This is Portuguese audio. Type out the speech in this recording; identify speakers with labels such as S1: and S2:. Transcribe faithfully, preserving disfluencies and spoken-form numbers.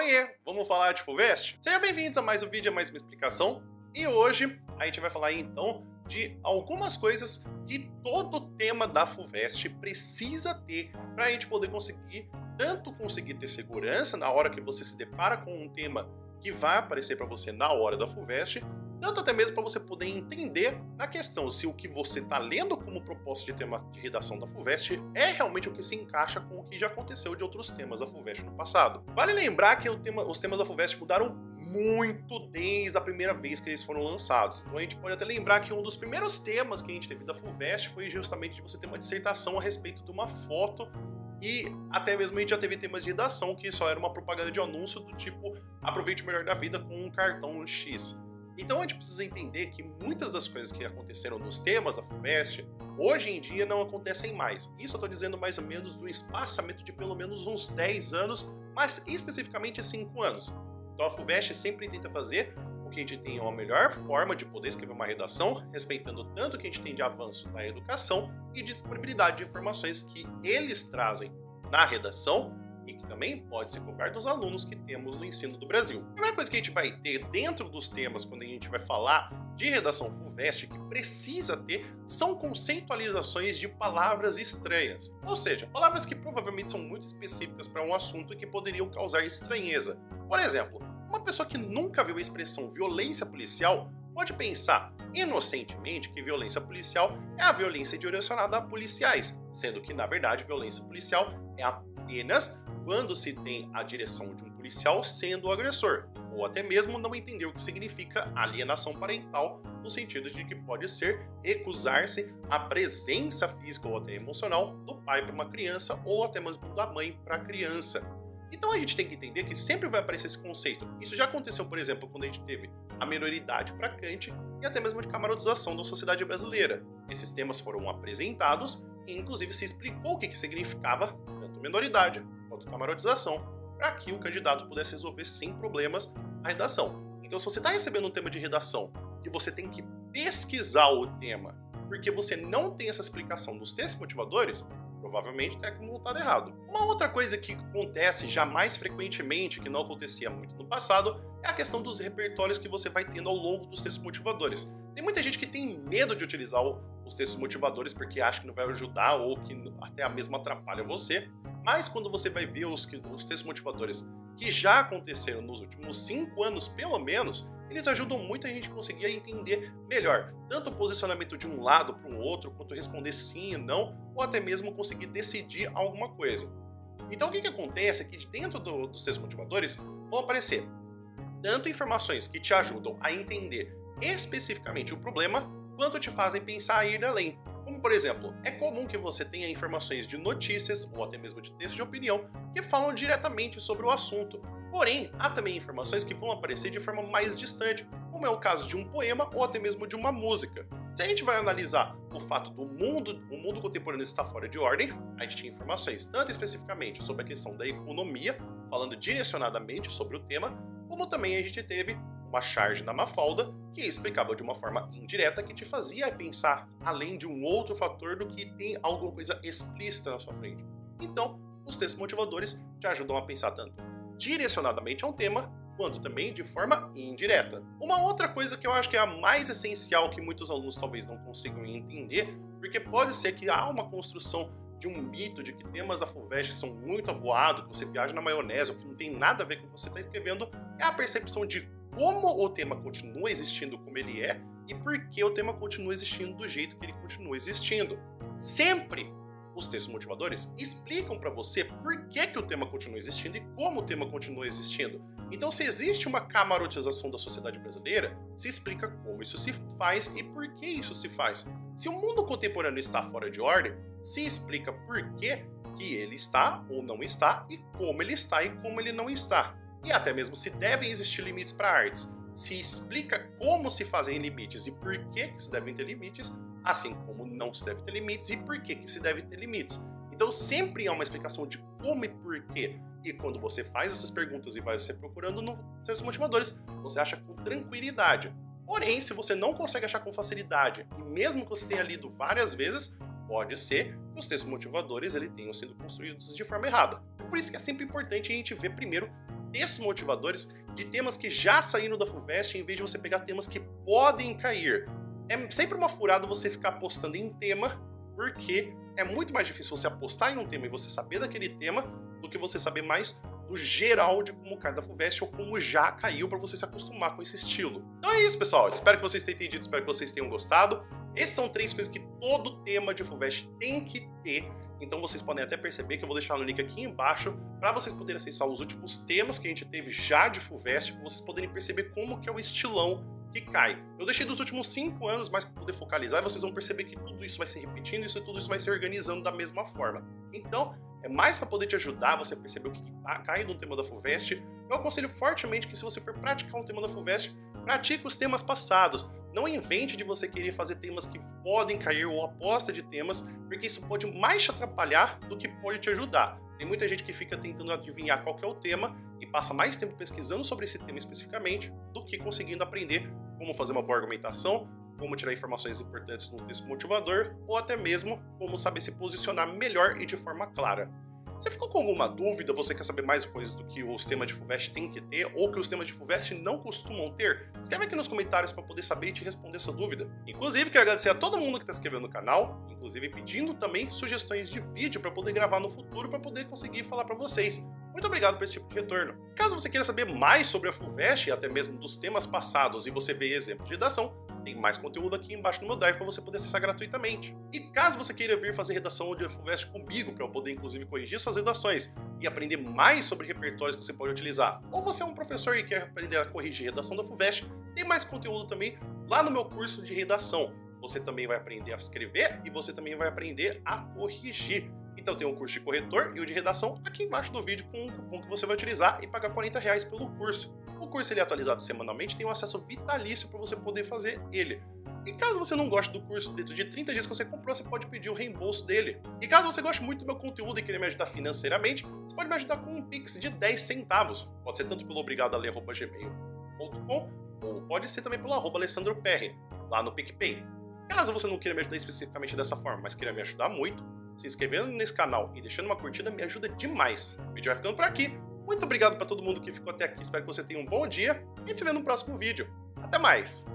S1: Oiê, vamos falar de FUVEST? Sejam bem-vindos a mais um vídeo, a mais uma explicação. E hoje a gente vai falar então de algumas coisas que todo tema da FUVEST precisa ter para a gente poder conseguir, tanto conseguir ter segurança na hora que você se depara com um tema que vai aparecer para você na hora da FUVEST, tanto até mesmo para você poder entender na questão se o que você está lendo como proposta de tema de redação da FUVEST é realmente o que se encaixa com o que já aconteceu de outros temas da FUVEST no passado. Vale lembrar que o tema, os temas da FUVEST mudaram muito desde a primeira vez que eles foram lançados. Então a gente pode até lembrar que um dos primeiros temas que a gente teve da FUVEST foi justamente de você ter uma dissertação a respeito de uma foto, e até mesmo a gente já teve temas de redação que só era uma propaganda de anúncio do tipo aproveite o melhor da vida com um cartão X. Então a gente precisa entender que muitas das coisas que aconteceram nos temas da FUVEST, hoje em dia não acontecem mais. Isso eu estou dizendo mais ou menos do espaçamento de pelo menos uns dez anos, mas especificamente cinco anos. Então a FUVEST sempre tenta fazer com que a gente tenha uma melhor forma de poder escrever uma redação, respeitando tanto o que a gente tem de avanço na educação e disponibilidade de informações que eles trazem na redação, e que também pode ser cobrado dos alunos que temos no ensino do Brasil. A primeira coisa que a gente vai ter dentro dos temas, quando a gente vai falar de redação FUVEST, que precisa ter, são conceitualizações de palavras estranhas. Ou seja, palavras que provavelmente são muito específicas para um assunto e que poderiam causar estranheza. Por exemplo, uma pessoa que nunca viu a expressão violência policial pode pensar inocentemente que violência policial é a violência direcionada a policiais, sendo que, na verdade, violência policial é apenas quando se tem a direção de um policial sendo o agressor, ou até mesmo não entender o que significa alienação parental, no sentido de que pode ser recusar-se a presença física ou até emocional do pai para uma criança, ou até mesmo da mãe para a criança. Então a gente tem que entender que sempre vai aparecer esse conceito. Isso já aconteceu, por exemplo, quando a gente teve a minoridade para Kant e até mesmo de camarodização da sociedade brasileira. Esses temas foram apresentados e inclusive se explicou o que, que significava tanto minoridade quanto camarodização, para que o candidato pudesse resolver sem problemas a redação. Então se você está recebendo um tema de redação e você tem que pesquisar o tema porque você não tem essa explicação dos textos motivadores, provavelmente está montado errado. Uma outra coisa que acontece já mais frequentemente, que não acontecia muito no passado, é a questão dos repertórios que você vai tendo ao longo dos textos motivadores. Tem muita gente que tem medo de utilizar os textos motivadores porque acha que não vai ajudar ou que até mesmo atrapalha você, mas quando você vai ver os, os textos motivadores que já aconteceram nos últimos cinco anos, pelo menos, eles ajudam muito a gente conseguir entender melhor tanto o posicionamento de um lado para o outro, quanto responder sim e não, ou até mesmo conseguir decidir alguma coisa. Então o que, que acontece é que dentro do, dos textos motivadores vão aparecer tanto informações que te ajudam a entender especificamente o problema, quanto te fazem pensar e ir além. Como, por exemplo, é comum que você tenha informações de notícias ou até mesmo de textos de opinião que falam diretamente sobre o assunto. Porém, há também informações que vão aparecer de forma mais distante, como é o caso de um poema ou até mesmo de uma música. Se a gente vai analisar o fato do mundo, o mundo contemporâneo estar fora de ordem, a gente tinha informações tanto especificamente sobre a questão da economia, falando direcionadamente sobre o tema, como também a gente teve uma charge na Mafalda, que explicava de uma forma indireta que te fazia pensar além de um outro fator do que tem alguma coisa explícita na sua frente. Então, os textos motivadores te ajudam a pensar tanto direcionadamente a um tema, quanto também de forma indireta. Uma outra coisa que eu acho que é a mais essencial que muitos alunos talvez não consigam entender, porque pode ser que há uma construção de um mito de que temas da FUVEST são muito avoados, que você viaja na maionese, ou que não tem nada a ver com o que você está escrevendo, é a percepção de como o tema continua existindo como ele é e por que o tema continua existindo do jeito que ele continua existindo. Sempre os textos motivadores explicam para você por que, que o tema continua existindo e como o tema continua existindo. Então, se existe uma camarotização da sociedade brasileira, se explica como isso se faz e por que isso se faz. Se o mundo contemporâneo está fora de ordem, se explica por que, que ele está ou não está e como ele está e como ele não está. E até mesmo se devem existir limites para artes. Se explica como se fazem limites e por que, que se devem ter limites, assim como não se deve ter limites e por que, que se deve ter limites. Então sempre há uma explicação de como e por quê. E quando você faz essas perguntas e vai se procurando nos seus motivadores, você acha com tranquilidade. Porém, se você não consegue achar com facilidade, e mesmo que você tenha lido várias vezes, pode ser que os textos motivadores eles tenham sido construídos de forma errada. Por isso que é sempre importante a gente ver primeiro textos motivadores de temas que já saíram da FUVEST, em vez de você pegar temas que podem cair. É sempre uma furada você ficar apostando em tema, porque é muito mais difícil você apostar em um tema e você saber daquele tema, do que você saber mais do geral de como cai da FUVEST ou como já caiu, para você se acostumar com esse estilo. Então é isso, pessoal. Espero que vocês tenham entendido, espero que vocês tenham gostado. Essas são três coisas que todo tema de FUVEST tem que ter. Então vocês podem até perceber que eu vou deixar no link aqui embaixo para vocês poderem acessar os últimos temas que a gente teve já de FUVEST, para vocês poderem perceber como que é o estilão que cai. Eu deixei dos últimos cinco anos mais para poder focalizar e vocês vão perceber que tudo isso vai se repetindo e tudo isso vai se organizando da mesma forma. Então, é mais para poder te ajudar você a perceber o que tá, cai no tema da FUVEST. Eu aconselho fortemente que se você for praticar um tema da FUVEST, pratique os temas passados. Não invente de você querer fazer temas que podem cair ou aposta de temas, porque isso pode mais te atrapalhar do que pode te ajudar. Tem muita gente que fica tentando adivinhar qual que é o tema e passa mais tempo pesquisando sobre esse tema especificamente do que conseguindo aprender como fazer uma boa argumentação, como tirar informações importantes no texto motivador ou até mesmo como saber se posicionar melhor e de forma clara. Você ficou com alguma dúvida? Você quer saber mais coisas do que os temas de FUVEST têm que ter ou que os temas de FUVEST não costumam ter? Escreve aqui nos comentários para poder saber e te responder essa dúvida. Inclusive, quero agradecer a todo mundo que está se inscrevendo no canal, inclusive pedindo também sugestões de vídeo para poder gravar no futuro, para poder conseguir falar para vocês. Muito obrigado por esse tipo de retorno. Caso você queira saber mais sobre a FUVEST e até mesmo dos temas passados e você ver exemplos de redação, tem mais conteúdo aqui embaixo no meu drive para você poder acessar gratuitamente. E caso você queira vir fazer redação de FUVEST comigo, para eu poder inclusive corrigir suas redações e aprender mais sobre repertórios que você pode utilizar, ou você é um professor e quer aprender a corrigir redação da FUVEST, tem mais conteúdo também lá no meu curso de redação. Você também vai aprender a escrever e você também vai aprender a corrigir. Então tem o curso de corretor e o de redação aqui embaixo do vídeo com um cupom que você vai utilizar e pagar quarenta reais pelo curso. O curso ele é atualizado semanalmente, tem um acesso vitalício para você poder fazer ele. E caso você não goste do curso dentro de trinta dias que você comprou, você pode pedir o reembolso dele. E caso você goste muito do meu conteúdo e queira me ajudar financeiramente, você pode me ajudar com um Pix de dez centavos. Pode ser tanto pelo obrigado a ler arroba gmail ponto com ou pode ser também pelo arroba alessandro perry, lá no PicPay. Caso você não queira me ajudar especificamente dessa forma, mas queira me ajudar muito, se inscrevendo nesse canal e deixando uma curtida me ajuda demais. O vídeo vai ficando por aqui. Muito obrigado para todo mundo que ficou até aqui, espero que você tenha um bom dia e a gente se vê no próximo vídeo. Até mais!